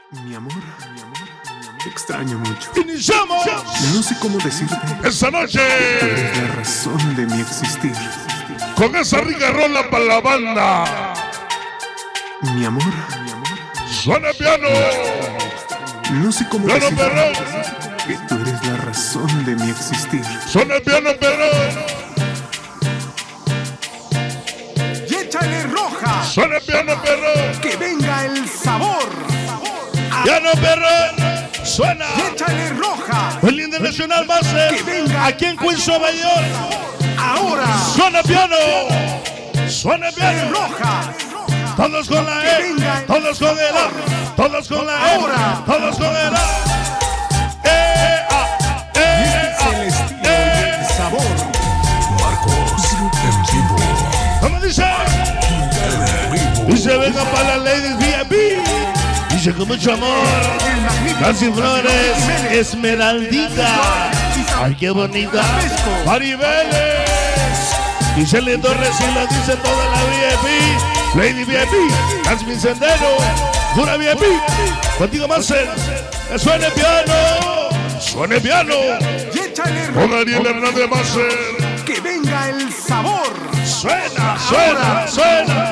Mi amor, te extraño mucho. ¡Iniciamos! No sé cómo decirte. Esta noche, Eres la razón de mi existir. con esa rica rola para la banda, Mi amor, suena piano, no sé cómo piano decirte perrón, que tú eres la razón de mi existir. suena piano perrón, Y échale roja, suena piano perrón, que venga el sabor. piano perrón, suena. Y échale roja, El Internacional Master, Que venga. aquí en Queens, Nueva York, ahora. suena piano, suena piano. Roja, Todos con la Que E, venga. todos con el A, todos con la E, Ahora. todos con el A. el estilo del sabor. Marcos en vivo. ¿Cómo dice? Dice venga para las ladies VIP. Dice con mucho amor. El magnífico Nancy Flores, Esmeraldita. Ay, qué bonita. Maribeles. Dice Lindo Torres y lo dice toda la VIP. Lady VIP, Jasmine Sendero, Pura VIP. Contigo Master, que suene piano. Suene piano. Y échale Con roja, Ariel Hernández Master. que venga el sabor. Suena, suena, suena.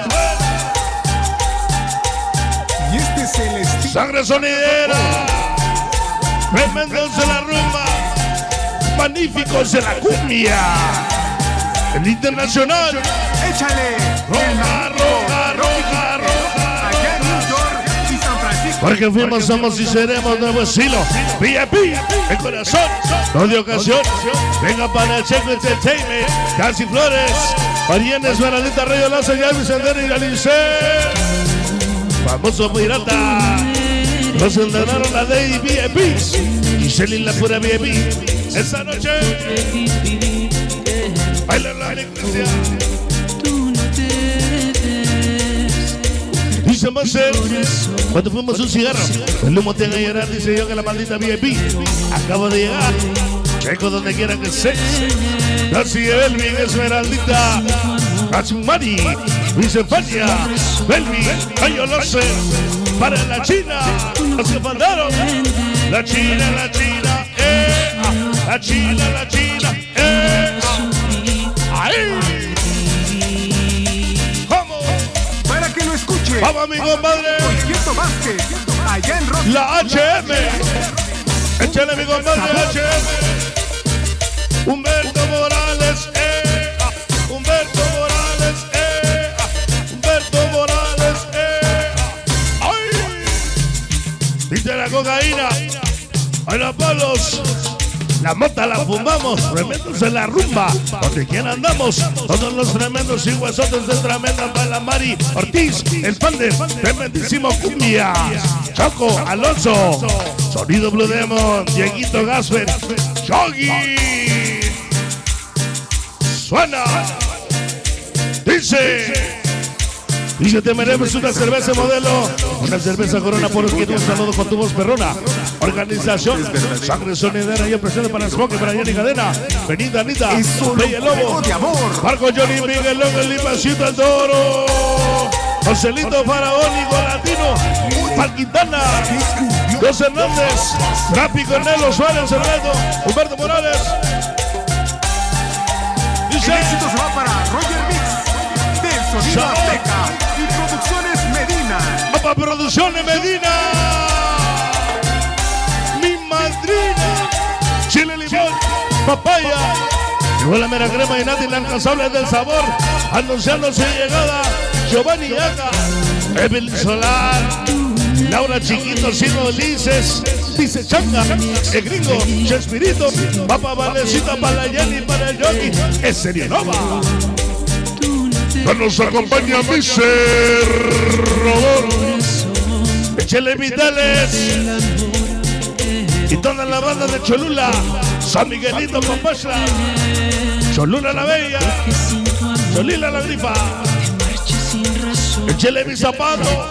Y este es el estilo. Sangre sonidera. Tremendos de la rumba. Magníficos de la cumbia. El Internacional. Échale Roja, roja, roja, roja. allá en New York y San Francisco. Porque fuimos, somos y seremos nuevo estilo. VIP, el corazón, no de ocasión. Venga para el Checo Entertainment. Nancy Flores, Mariana Esmeraldita, Rayo Lazo, Yavi Sendero y Alice. Famoso pirata. Nos entrenaron la Lady VIP. Giselle la pura VIP. Esta noche, baila la iglesia. Dice Master, cuando fuimos un cigarro, el humo te haga llorar, dice yo que la maldita VIP. Acabo de llegar, checo donde quiera que estés. Nancy Elvin, Esmeraldita, Mari, dice Fania, Belvin, Ayo lo sé, para la China, los que faltaron. La China, la China, la China, la China, ahí. ¿Cómo? Para que lo escuche. Vamos, mi compadre. Concierto Vázquez, allá en Rock. La HM. Échale mi compadre HM. Humberto Morales, Humberto Morales, Humberto Morales, ¡ay! Dice la cocaína, a los palos. La mota la fumamos, tremendos en la rumba, donde quiera andamos, todos los tremendos y huesotes de tremenda para Mari Ortiz, el Pander, tremendísimo cumbia, Choco, Alonso, Sonido Blue Demon, Dieguito Gasper, Yogi, suena, dice te mereces una cerveza modelo, una cerveza Corona por que un saludo con tu voz perrona. Organización Sangre Sonidera, yo presento para Smoke, para Jenny Cadena, Benita Anita, Es solo Bella Lobo, juego de amor. Marco Johnny Miguel Longo, el Limacito el Toro, Joselito Faraónico Latino, Palquintana, José Hernández, Rapi Cornelo Suárez, Cerrado, Humberto Morales. El Dice éxito se va para Roger Mix, del Sonido Chao. Azteca y Producciones Medina. Papa Producciones Medina, mi madrina, chile limón, papaya, llegó la mera crema y nata inalcanzable del sabor, anunciando su llegada, Giovanni Yaga, Evelyn Solar, Laura Chiquito, Silvio Lices, dice Changa, el gringo, Chespirito, Papa Valecita para la Jenny, para el Yogi, es Serienova. Nos acompaña Miser Rodor, Echele Vitales y toda la banda de Cholula, San Miguelito con Pachla, Cholula la Bella, Cholila la Grifa, Echele mi zapato,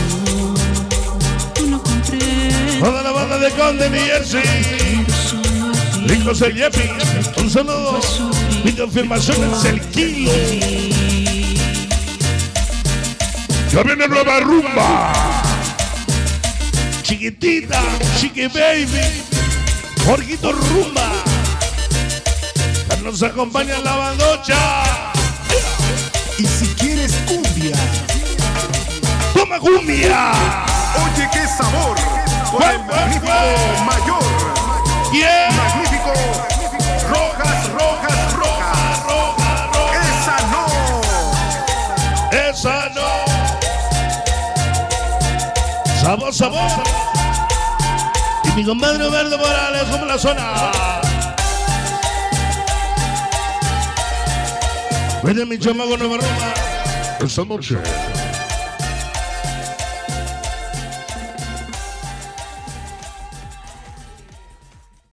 toda la banda de Conde, mi Jersey, Ricos el Yepi, un saludo, mi confirmación es el kilo. Ya viene nueva rumba. Chiquitita, Chiqui Baby, Jorgito Rumba, que nos acompaña en la bandocha. Y si quieres cumbia, ¡Toma cumbia! oye qué sabor. Con el magnífico mayor. ¡Bien! Magnífico. Rojas, rojas, rojas. Roja, roja, Esa no. esa no. Sabor, sabor. Y mi compadre Humberto Morales, como la zona. Vete mi chamaco Nueva Roma. Esta noche